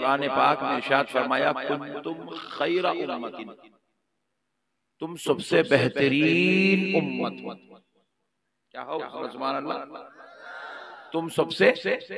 कुरान पाक में इरशाद फरमाया कुंतुम खैरा उम्मतिन, तुम सबसे बेहतरीन उम्मत हो। क्या हो? सुभान अल्लाह। तुम सबसे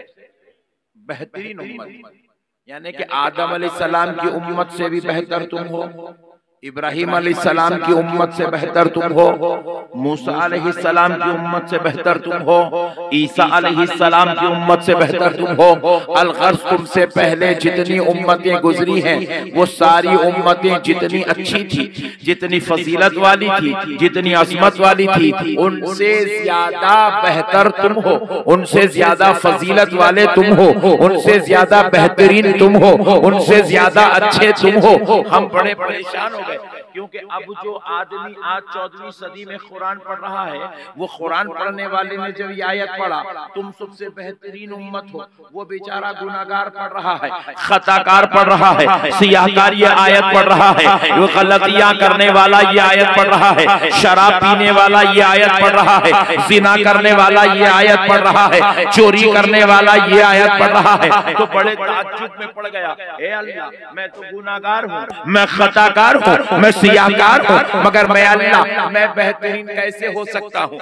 बेहतरीन उम्मत, यानी कि आदम अलैहिस्सलाम की उम्मत से भी बेहतर तुम हो, इब्राहिम अलैहिस्सलाम की उम्मत से बेहतर तुम हो, मूसा अलैहिस्सलाम की उम्मत से बेहतर तुम हो, ईसा अलैहिस्सलाम की उम्मत से बेहतर तुम हो। अलगर्ज तुमसे पहले जितनी उम्मतें गुजरी हैं वो सारी उम्मतें जितनी अच्छी थी, जितनी फजीलत वाली थी, जितनी अजमत वाली थी, उनसे ज्यादा बेहतर तुम हो, उनसे ज्यादा फजीलत वाले तुम हो, उनसे ज्यादा बेहतरीन तुम हो, उनसे ज्यादा अच्छे तुम हो। हम बड़े परेशान हो गए क्योंकि अब जो आदमी आज 14वीं सदी में कुरान पढ़ रहा है, वो कुरान पढ़ने वाले ने जब ये आयत पढ़ा तुम सबसे बेहतरीन उम्मत हो, वो बेचारा गुनाहगार पढ़ रहा है, खताकार पढ़ रहा है, सियाहकार ये आयत पढ़ रहा है, वो गलतियां करने वाला ये आयत पढ़ रहा है, शराब पीने वाला ये आयत पढ़ रहा है, जिना करने वाला ये आयत पढ़ रहा है, चोरी करने वाला ये आयत पढ़ रहा है। तो बड़े ताज्जुब में पड़ गया, ए अल्लाह मैं तो गुनाहगार हूँ, मैं खताकार हूँ, मैं सियाहकार हूँ, मगर मैं अल्लाह मैं बेहतरीन कैसे हो सकता हूँ?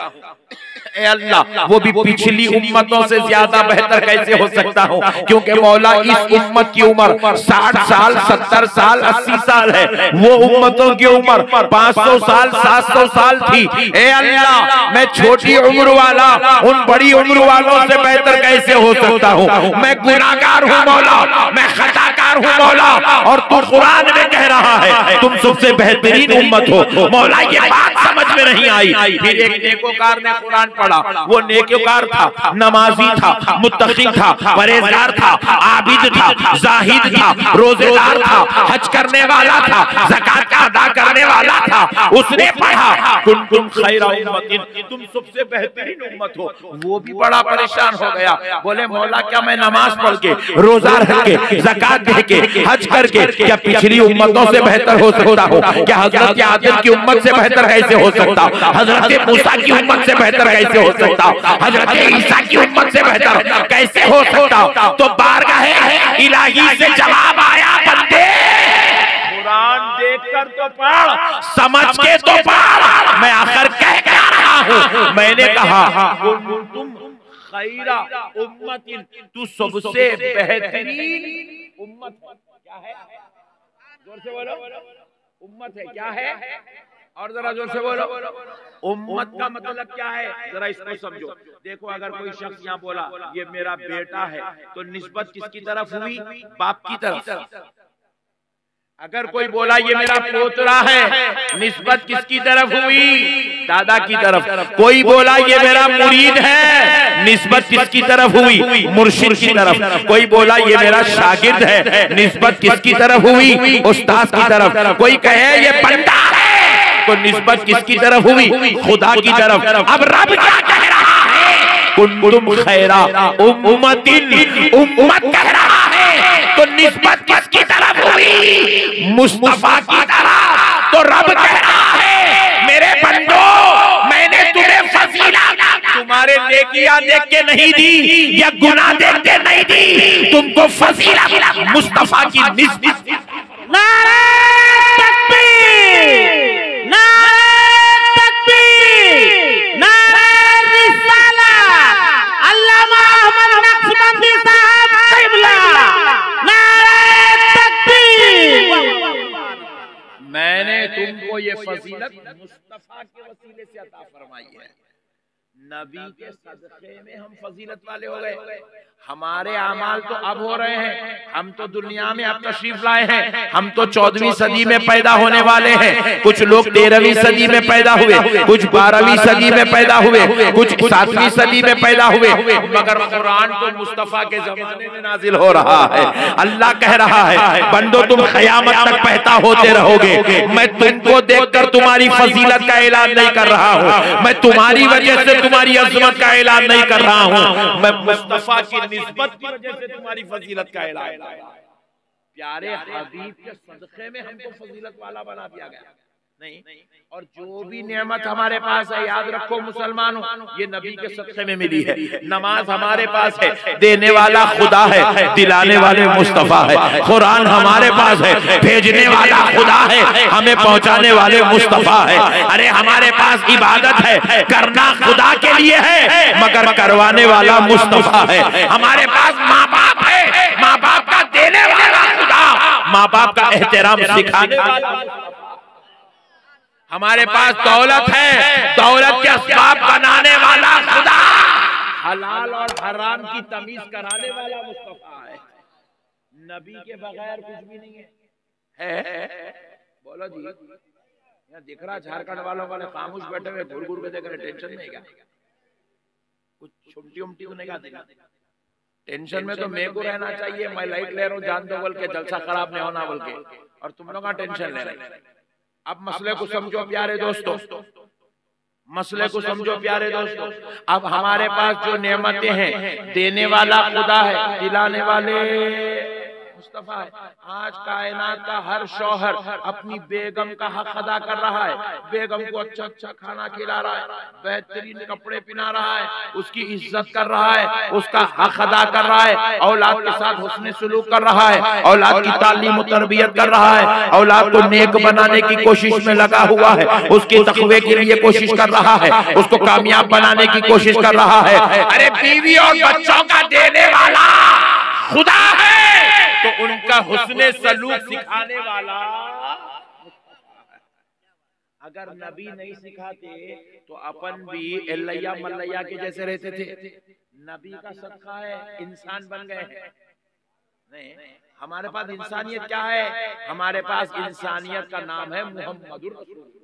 ए अल्लाह वो भी पिछली उम्मतों से ज्यादा बेहतर कैसे हो सकता हूँ? क्योंकि मौला इस उम्मत की उम्र 60 साल 70 साल 80 साल है, वो उम्मतों की उम्र 500 साल 700 साल थी। ए अल्लाह मैं छोटी उम्र वाला उन बड़ी उम्र वालों से बेहतर कैसे हो सकता हूँ? मैं गुनाहगार हूँ मौला, मैं खताकार हूँ मौला, और तू कुरान में कह रहा है तुम सबसे बेहतरीन उम्मत हो। मौला ये बात समझ में नहीं आई। फिर एक नेकोकार ने कुरान पढ़ा, वो नेकोकार था, नमाजी था, मुत्तकी था, परहेजगार था, आबिद था, जाहिद था, रोजेदार था, हज करने वाला था, ज़कात का अदा करने वाला था। उसने पढ़ा कुंतुम खैरा उम्मतिन, तुम सबसे बेहतरीन उम्मत हो। वो भी बड़ा परेशान हो गया, बोले मौला क्या मैं नमाज पढ़ के, रोजा रख के, ज़कात दे के, हज करके क्या पिछली उम्मतों से बेहतर हो सकता हूँ? क्या हजरत आदम की उम्मत से बेहतर कैसे हो सकता? हजरत मूसा की उम्मत से बेहतर कैसे हो सकता? हजरत ईसा की उम्मत से बेहतर कैसे हो सकता? तो बारगाह इलाही से जवाब आया, बंदे कुरान देखकर तो पढ़, समझ के तो पढ़। मैं आखिर कह क्या रहा हूँ? मैंने कहा तुम खैरा उम्मतिन, तू सबसे बेहतरीन उम्मत क्या है? जोर से बोलो, उम्मत है क्या है? और जरा जोर से बोलो, उम्मत का मतलब क्या है? जरा इसको समझो। देखो अगर कोई शख्स यहाँ बोला ये मेरा बेटा है, तो निस्बत किसकी तरफ हुई? बाप की तरफ। अगर कोई बोला ये मेरा पोतरा है, निस्बत किसकी तरफ हुई? दादा की तरफ। कोई बोला ये मेरा मुरीद है, निस्बत किसकी तरफ हुई? मुर्शिद की तरफ। कोई बोला ये मेरा शागिर्द है, निस्बत किसकी तरफ हुई? उस्ताद की तरफ। कोई कहे ये बंदा है, तो निस्बत किसकी तरफ हुई? खुदा की तरफ। अब रब क्या कह रहा है? कुंतुम खैरा उम्मतिन, उम्मत कह रहा है, तो निस्बत किसकी तरफ हुई? मुस्तफा की तरफ। तो रब कह रहा है मेरे बंदो, मैंने तुम्हें फजीलत तुम्हारे नेकियां देख के नहीं दी या गुनाह देख के नहीं दी, तुमको फजीलत मुस्तफा की निस्बत। नारे तकबीर, नारे तकबीर, नारे रिसालत, अल्लामा अहमद नक्शबंदी साहब क़िबला, नारे तकबीर। मैंने तुमको ये फजीलत मुस्तफा के वसीले से अता फरमाई है। नबी के सदक़े में हम फजीलत वाले हो गए। हमारे अमाल तो अब हो रहे हैं, हम तो दुनिया में अब तशरीफ लाए हैं, हम तो 14वीं सदी में पैदा होने वाले हैं। कुछ लोग 13वीं सदी में पैदा हुए, कुछ 12वीं सदी में पैदा हुए, कुछ 7वीं सदी में पैदा हुए, मगर कुरान तो मुस्तफा के जमाने में नाजिल हो रहा है। अल्लाह कह रहा है बंदो तुम क़यामत तक पैदा होते रहोगे, मैं तुमको देखकर तुम्हारी फजीलत का ऐलान नहीं कर रहा हूँ, मैं तुम्हारी वजह से तुम्हारी अज़मत का ऐलान नहीं कर रहा हूँ, मैं मुस्तफा की निस्बत की वजह से तुम्हारी फजीलत का ऐलान कर रहा हूं। प्यारे हबीब के सदक़े में हमको फजीलत वाला बना दिया गया। नहीं। और जो भी नेमत हमारे पास है, याद रखो मुसलमानों, ये नबी के सदक़े में मिली है। नमाज हमारे पास है, देने वाला खुदा है, दिलाने वाले मुस्तफा है। कुरान हमारे पास है, भेजने वाला खुदा है, हमें पहुंचाने वाले मुस्तफा है। अरे हमारे पास इबादत है, करना खुदा के लिए है, मगर करवाने वाला मुस्तफा है। हमारे पास माँ बाप है, माँ बाप का देने वाला खुदा, माँ बाप का एहतराम सिखाने वाला। हमारे पास दौलत है, दौलत के असबाब बनाने वाला खुदा, हलाल और हराम की तमीज कराने वाला मुस्तफा है। नबी के बगैर कुछ भी नहीं है। बोलो जी, यहाँ दिख रहा झारखंड वालों वाले खामोश बैठे हुए घूर घूर के देख रहे, टेंशन नहीं क्या? कुछ छुमटी उमटी को नहीं खाते? टेंशन में तो मेरे को रहना चाहिए, मैं लाइट ले रहा हूँ जान दो बोल के, जलसा खराब नहीं होना बोल के, और तुम लोग का टेंशन ले रहे। अब मसले को समझो प्यारे दोस्तों, मसले को समझो प्यारे दोस्तों। अब हमारे पास जो नेमतें हैं, देने वाला खुदा है, दिलाने वाले मुस्तफा है। आज कायनात का हर शौहर अपनी बेगम का हक अदा कर रहा है, बेगम को अच्छा अच्छा खाना खिला रहा है, बेहतरीन कपड़े पहना रहा है, उसकी इज्जत कर रहा है, उसका हक अदा कर रहा है, औलाद के साथ हुस्न सलूक कर रहा है, औलाद की तालीम और तरबियत कर रहा है, औलाद को नेक बनाने की कोशिश में लगा हुआ है, उसके तक़वे के लिए कोशिश कर रहा है, उसको कामयाब बनाने की कोशिश कर रहा है। अरे बीवी और बच्चों का देने वाला खुदा है, तो उनका हुस्ने सलूक सिखाने वाला। अगर नबी नहीं सिखाते तो अपन भी एल्लैया मल्लैया के जैसे रहते थे। नबी का सदका है, इंसान बन गए हैं। नहीं, हमारे पास इंसानियत क्या है? हमारे पास इंसानियत का नाम है मुहम्मदुर रसूलुल्लाह।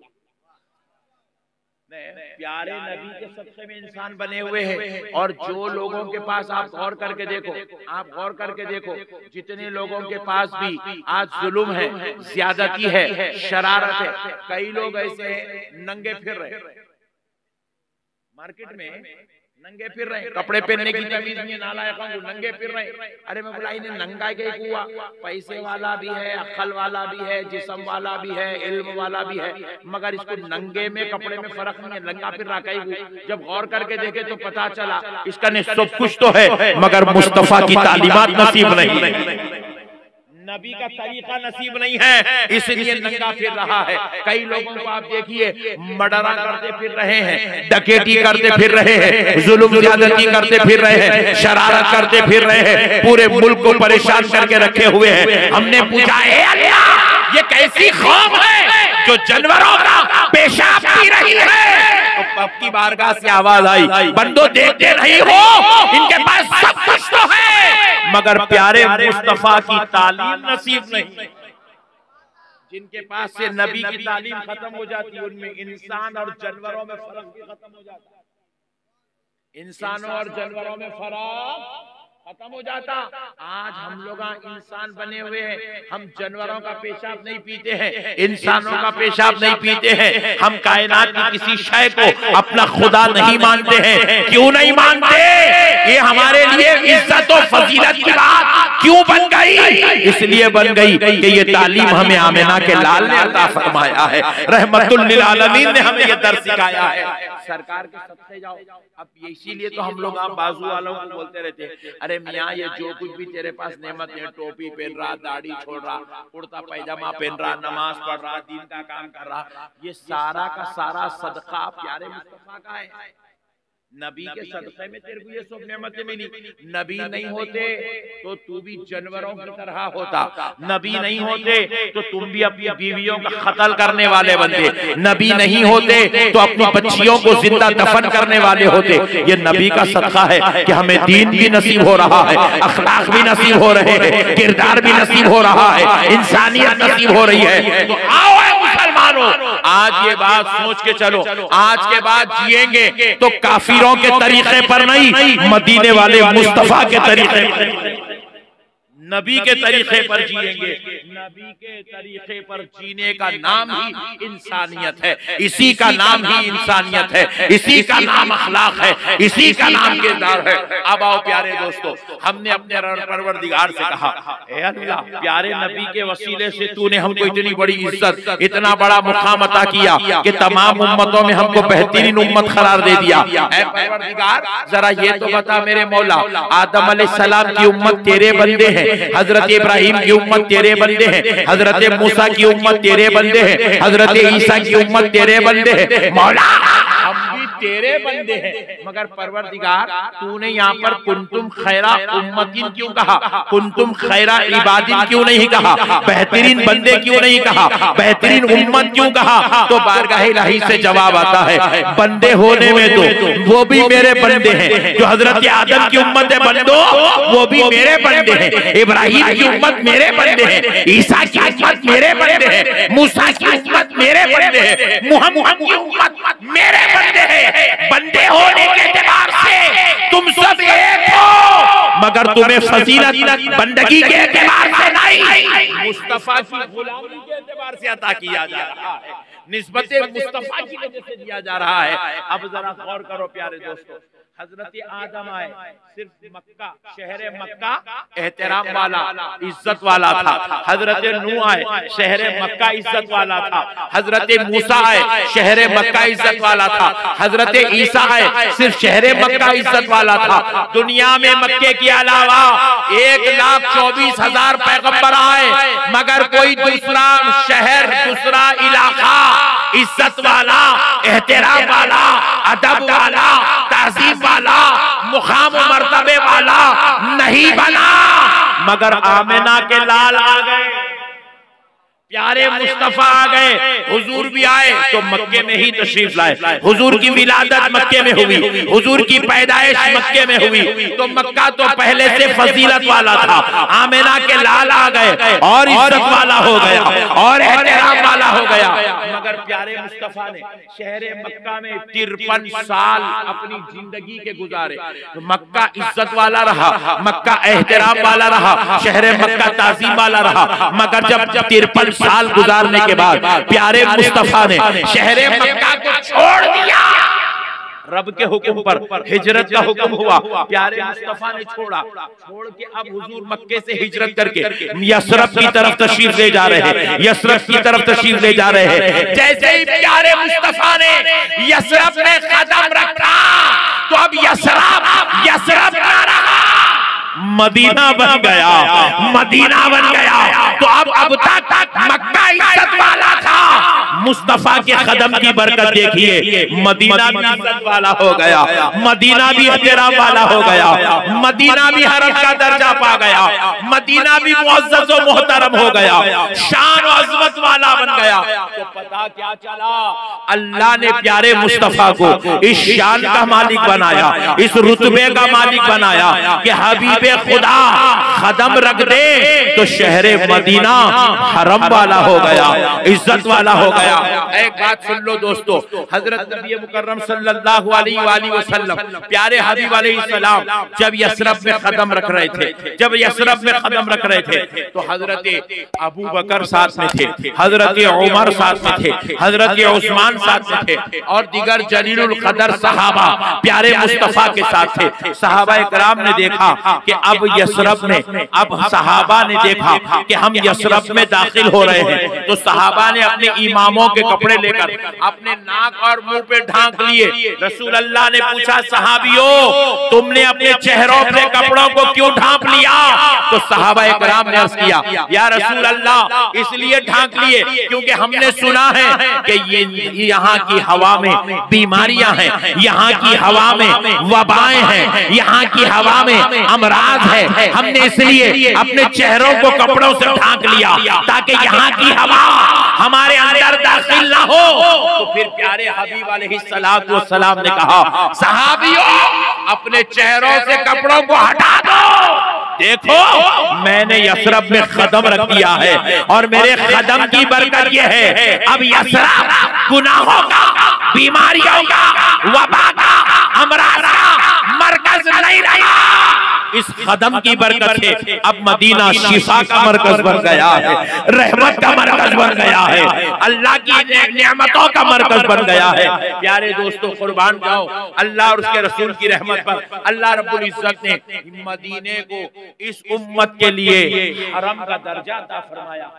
प्यारे नबी के सदक़े में इंसान बने हुए हैं। और जो लोगों के पास, आप गौर करके देखो, आप गौर करके देखो, जितने लोगों के पास भी आज जुल्म है, ज्यादती है, शरारत है, कई लोग ऐसे नंगे फिर रहे मार्केट में, नंगे फिर रहे, कपड़े पहनने की तमीज नहीं, नालायकों को नंगे फिर रहे। अरे मैं बोला इन्हें नंगा के हुआ, पैसे वाला भी है, अक्ल वाला भी है, जिस्म वाला भी है, इल्म वाला भी है, मगर इसको नंगे में कपड़े में फर्क नहीं है, नंगा फिर रहा कहीं। जब गौर करके देखे तो पता चला इसका ने सब कुछ तो है, मगर मुस्तफा की तालीमात नसीब नहीं, नबी का तरीका नसीब नहीं है, इसलिए नंगा फिर रहा है। कई लोगों को आप देखिए मर्डरा करते फिर रहे हैं, डकैती करते फिर रहे हैं, जुल्म ज्यादती करते फिर रहे हैं, शरारत करते फिर रहे हैं, पूरे मुल्क को परेशान करके रखे हुए हैं। हमने पूछा, हे अल्लाह, ये कैसी कौम है जो जानवरों का पेशाब पी रही है? तो अब की बारगाह से आवाज आई, बंदो देखते नहीं हो, इनके पास सब कुछ तो है, मगर प्यारे मुस्तफा की तालीम नसीब नहीं। जिनके पास से नबी की तालीम खत्म हो जाती है, उनमें इंसान और जानवरों में फर्क भी खत्म हो जाता है। इंसानों और जानवरों में फर्क खत्म हो जाता। आज हम लोग इंसान बने हुए हैं, हम जानवरों का पेशाब नहीं पीते हैं, इंसानों का पेशाब नहीं पीते हैं, हम कायनात की किसी शय को अपना खुदा नहीं मानते हैं। क्यों नहीं मानते? ये हमारे लिए इज्जत और फजीलत की बात क्यों बन गई? इसलिए बन गई कि ये तालीम हमें आमिना के लाल ने अता फरमाया है, रहमतुल लिल आलमीन ने हमें ये दर्स सिखाया है। सरकार के सबसे जाओ, अब इसीलिए तो हम लोग आप बाजू वालों को बोलते रहते हैं, अरे मियाँ ये जो कुछ भी तेरे पास नेमत है, टोपी पहन रहा, दाढ़ी छोड़ रहा, कुर्ता पैजामा पहन रहा, नमाज पढ़ रहा, दीन का काम कर रहा, ये सारा का सारा सदका प्यारे मुस्तफा का है। नबी के सदक़े में तेरे को ये सब नेमतें मिली। नबी नहीं होते तो तू भी जानवरों की तरह होता, नबी नहीं होते तो तुम भी अपनी बीवियों का कत्ल करने वाले बनते, नबी नहीं होते तो अपनी बच्चियों को जिंदा दफन करने वाले होते। ये नबी का सदका है कि हमें दीन भी नसीब हो रहा है, अखलाक भी नसीब हो रहे हैं, किरदार भी नसीब हो रहा है, इंसानियत नसीब हो रही है। तो आओ मुसलमानों, आज ये बात सोच के चलो, आज के बाद जिएंगे तो काफिरों के तरीके पर नहीं, मदीने वाले मुस्तफा के तरीके पर। नबी के तरीके पर जिएंगे। नबी के तरीके पर जीने का नाम ही इंसानियत है, इसी का नाम ही इंसानियत है, इसी का नाम अखलाक है, इसी का नाम किरदार है। अब आओ प्यारे दोस्तों, हमने अपने परवरदिगार से कहा, ए अल्लाह, प्यारे नबी के वसीले से तूने हमको इतनी बड़ी इज्जत, इतना बड़ा मुकाम अता किया कि तमाम उम्मतों में हमको बेहतरीन उम्मत करार दे दिया। ऐ परवरदिगार, जरा ये तो बता मेरे मौला, आदम अलैहिस्सलाम की उम्मत तेरे बंदे हैं, हजरत इब्राहिम की उम्मत तेरे बंदे हैं, हजरत मूसा की उम्मत तेरे बंदे हैं, हजरत ईसा की उम्मत तेरे बंदे हैं। मौला हम भी तेरे बंदे हैं, मगर परवरदिगार तूने यहाँ पर कुंतुम खैरा उम्मतिन क्यों कहा, कुंतुम खैरा इबादिन क्यों नहीं कहा, बेहतरीन बंदे क्यों नहीं कहा, बेहतरीन उम्मत क्यों कहा? तो बारगाह इलाही से जवाब आता है, बंदे होने में तो वो भी मेरे बंदे हैं, जो हजरत आदम की उम्मत है बंदो वो भी मेरे बंदे हैं, इब्राहिम की उम्मत मेरे बंदे हैं, ईसा की उम्मत मेरे बंदे हैं, मूसा की उम्मत मेरे बंदे हैं, मुहम्मद की उम्मत मेरे बंदे हैं। बंदे होने के एतबार से तुम सब एक हो, मगर तुम्हें फजीलत बंदगी के एतबार से नहीं, मुस्तफा की गुलामी के एतबार से अता किया जा रहा है, निस्बत मुस्तफा की वजह से दिया जा रहा है। अब जरा गौर करो प्यारे दोस्तों, हजरत आदम आए, सिर्फ मक्का, शहर मक्का एहतराम वाला, इज्जत वाला था। हजरत नूह आए, शहर मक्का इज्जत वाला था। हजरत मूसा आए, शहर मक्का इज्जत वाला था। हजरत ईसा आए, सिर्फ शहर मक्का इज्जत वाला था। दुनिया में मक्के के अलावा 1,24,000 पैगंबर आए, मगर कोई दूसरा शहर, दूसरा इलाका इज्जत वाला, एहतराम वाला, अदब वाला, तहजीब वाला, मुकाम मर्तबे वाला नहीं बना। मगर आमिना के लाल आ गए, प्यारे मुस्तफा आ गए, हुजूर भी आए तो मक्के में ही तशरीफ लाए। हुजूर की विलादत मक्के में हुई, हुजूर की पैदाइश मक्के में हुई, तो मक्का तो पहले से फजीलत वाला था। आमिना के लाल आ गए और इज्जत वाला हो गया और एहतराम वाला हो गया। मगर प्यारे मुस्तफा ने शहर मक्का में 53 साल अपनी जिंदगी के गुजारे। तो मक्का इज्जत वाला रहा, मक्का एहतराम वाला रहा, शहर मक्का ताज़ीम वाला रहा। मगर जब 53 साल गुजारने के बाद प्यारे मुस्तफा ने शहर मक्का को छोड़ दिया, रब के हुक्म पर हिजरत का हुक्म हुआ, प्यारे मुस्तफा ने छोड़ा, छोड़ के अब हुजूर मक्के से हिजरत करके यसरब की तरफ तशरीफ ले जा रहे हैं, यसरब की तरफ तशरीफ ले जा रहे हैं। जैसे ही प्यारे मुस्तफा ने यसरब में कदम रखा तो अब यसरब ना रहा, मदीना बन गया, मदीना बन गया। तो अब तक मक्का इज्जत वाला था, मुस्तफा के कदम की बरकत देखिए, मदीना भी इज्जत वाला हो गया, मदीना भी एहतराम वाला हो गया, मदीना भी हरम का दर्जा पा गया, मदीना भी मुअज़्ज़ज़ व मोहतरम हो गया, शान और अज़मत वाला बन गया। तो पता क्या चला, अल्लाह ने प्यारे मुस्तफा को इस शान का मालिक बनाया, इस रुतबे का मालिक बनाया कि हबीब खुदा कदम रख दे तो शहरे मदीना हरम वाला हो गया, इज्जत वाला हो गया। एक बात सुन लो दोस्तों, हजरत नबी मुकर्रम सल्लल्लाहु अलैहि वसल्लम प्यारे हबीब अलैहिस्सलाम जब यसरब में कदम रख रहे थे, जब यसरब में कदम रख रहे थे तो हजरत अबू बकर साथ में थे, हजरत उमर साथ में थे, हजरत उस्मान साथ में थे और दिगर जलीलुल कदर सहाबा प्यारे मुस्तफा के साथ थे। सहाबा इकराम ने देखा कि अब यसरब में, अब सहाबा ने देखा कि हम यसरब में दाखिल हो रहे हैं, तो सहाबा ने अपने इमामों के कपड़े लेकर अपने नाक और मुंह पे ढांक लिए। रसूल अल्लाह ने पूछा, सहाबियों तुमने अपने चेहरों पे कपड़ों को क्यों ढांप लिया? तो सहाबा इकराम ने अर्ज किया, या रसूल अल्लाह इसलिए ढांक लिए क्योंकि हमने सुना है कि ये यहाँ की हवा में बीमारियां हैं, यहाँ की हवा में वबाएं हैं, यहाँ की हवा में अमराज है, हमने इसलिए अपने चेहरों को कपड़ों से ढांक लिया ताकि यहाँ की हवा हमारे अंदर दाखिल ना हो। तो फिर प्यारे हबीब अलैहिस्सलातु वस्सलाम ने कहा, सहाबियों अपने चेहरों से कपड़ों को हटा दो, देखो मैंने यसरब में कदम रख दिया है और मेरे कदम की बरकत ये है, अब यसरब गुनाहों का, बीमारियों का, वबा का, अमराज का मरकज नहीं रहा। इस कदम की बरकत से अब मदीना शिफा का मरकज बन गया है, रहमत का मरकज बन गया है, अल्लाह की नेमतों का मरकज बन गया है। प्यारे दोस्तों, कुर्बान जाओ अल्लाह और उसके रसूल की रहमत पर। अल्लाह रब्बुल इज्जत ने मदीने को इस उम्मत के लिए हरम का दर्जा अता फरमाया।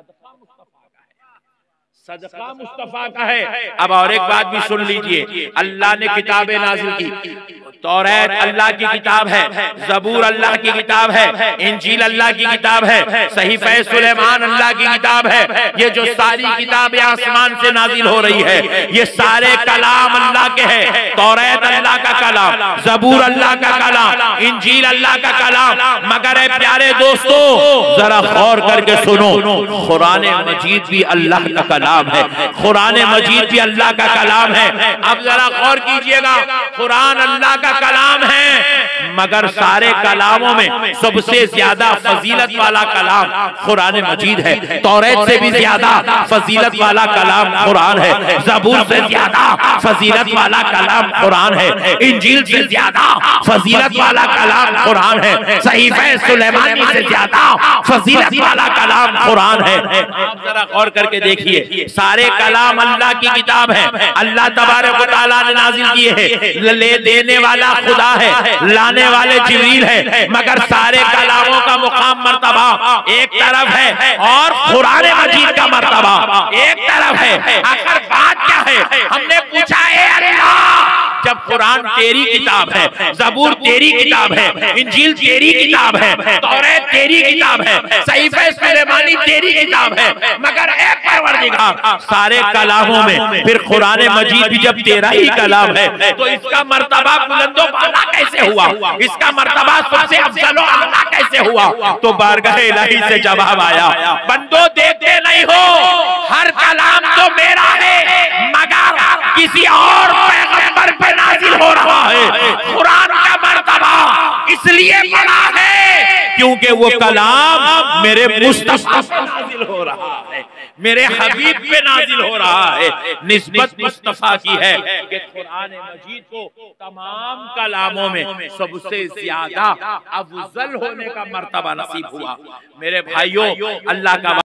सदका मुस्तफा का है। अब और एक बात भी सुन लीजिए, अल्लाह ने किताबें नाजिल की। तौरात अल्लाह की किताब है, ज़बूर अल्लाह की किताब है, इंजील अल्लाह की किताब है, सहीफ़े सुलेमान अल्लाह की किताब है। ये जो सारी किताबें आसमान से नाजिल हो रही है, ये सारे कलाम अल्लाह के हैं। तौरात अल्लाह का कलाम, ज़बूर अल्लाह का कलाम, इंजील अल्लाह का कलाम। मगर प्यारे दोस्तों, जरा गौर करके सुनो, कुरान मजीद भी अल्लाह का कलाम है, कुरान मजीद भी अल्लाह का कलाम है। अब जरा गौर कीजिएगा, कुरान अल्लाह का कलाम है, मगर सारे कलामों में सबसे ज्यादा फजीलत वाला कलाम कुरान मजीद है। तौरात से भी ज्यादा फजीलत वाला कलाम कुरान है, ज़बूर से ज्यादा फजीलत वाला कलाम कुरान है, इंजील से ज्यादा फजीलत वाला कलाम कुरान है, सहीफ़े सुलेमानी से ज्यादा फजीलत वाला कलाम कुरान है। आप जरा गौर करके देखिए, सारे कलाम अल्लाह की किताब है, अल्लाह तबारक व तआला ने नाजिल किए हैं। ले देने वाला खुदा है, लाने वाले जिब्रील है, मगर सारे कलामों का मुकाम मर्तबा एक तरफ है और कुरान मजीद का मर्तबा एक तरफ है। आखिर बात क्या है? हमने पूछा है अल्लाह, जब कुरान तेरी किताब है, ज़बूर तेरी किताब है, इंजील तेरी किताब है, तौरात तेरी किताब है, सहीफ़े सुलेमानी तेरी किताब है, मगर एक परवरदिगार सारे कलामों में फिर कुरान मजीद भी जब तेरा ही कलाम है, तो इसका मर्तबा बुलंदो बाला कैसे हुआ? इसका मर्तबा सबसे अफजलो आला कैसे हुआ? तो बारगाह इलाही से जवाब आया, बंदो देखते नहीं हो, हर कलाम तो मेरा है, मगर किसी और पैगंबर पे नाजिल हो रहा है। कुरान का मर्तबा इसलिए बड़ा है क्योंकि वो कलाम मेरे मुस्तफा पे नाजिल हो रहा है, मेरे हबीब पे नाजिल हो रहा है। निस्बत मुस्तफा की है कि कुरान मजीद को तमाम कलामों में सबसे ज्यादा अफजल होने का मर्तबा नसीब हुआ। मेरे भाइयों, अल्लाह का